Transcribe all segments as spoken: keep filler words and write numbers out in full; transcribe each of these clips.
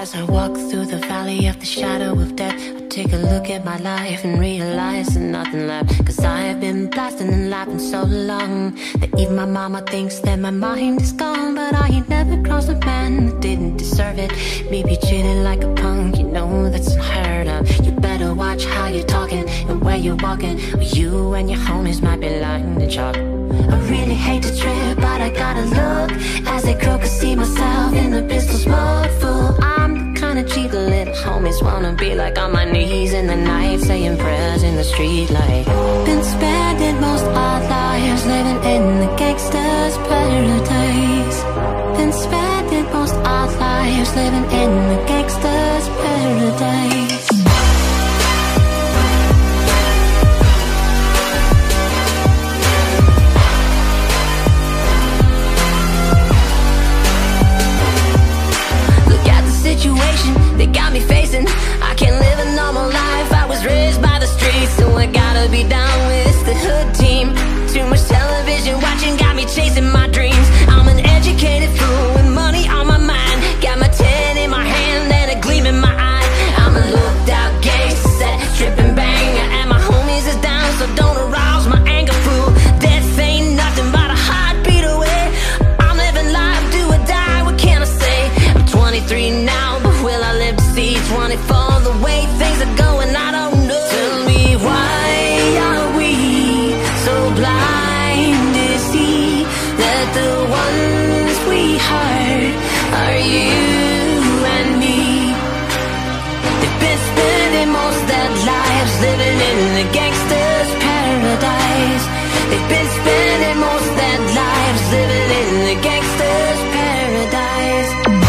As I walk through the valley of the shadow of death, I take a look at my life and realize there's nothing left. Cause I have been blasting and laughing so long that even my mama thinks that my mind is gone. But I ain't never crossed a man that didn't deserve it. Me be treated like a punk, you know that's unheard of. You better watch how you're talking and where you're walking, or you and your homies might be lying to chalk. I really hate to trip, but I gotta look as they croak, I see myself in the pistol smoke full. I'm the kind of cheat the little homies wanna be like, on my knees in the night saying prayers in the street light. Been spending most our lives living in the gangster's paradise. Been spending most our lives living in the gangster's paradise. They got me facing, I can't live a normal life. I was raised by the streets, so I gotta be down with the hood team. Too much television watching got me chasing my dreams. I'm an educated fool with money on my mind. Got my ten in my hand and a gleam in my eye. I'm a looked out gangster, strip and bang, and my homies is down, so don't arouse my anger, fool. Death ain't nothing but a heartbeat away. I'm living life, do or die, what can I say? I'm twenty-three now, will I live to see twenty-four? The way things are going, I don't know. Tell me, why are we so blind to see that the ones we hurt are you and me? They've been spending most their lives living in the gangster's paradise. They've been spending most their lives living in the gangster's paradise.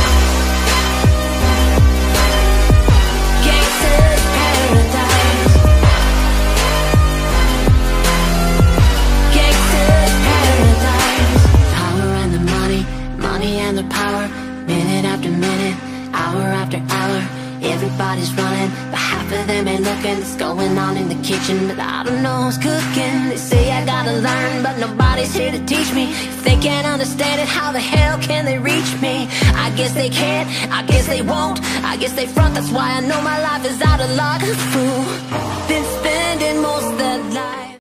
And the power, minute after minute, hour after hour, everybody's running, but half of them ain't looking. It's going on in the kitchen, but I don't know who's cooking. They say I gotta learn, but nobody's here to teach me. If they can't understand it, how the hell can they reach me? I guess they can't, I guess they won't, I guess they front. That's why I know my life is out of luck, fool.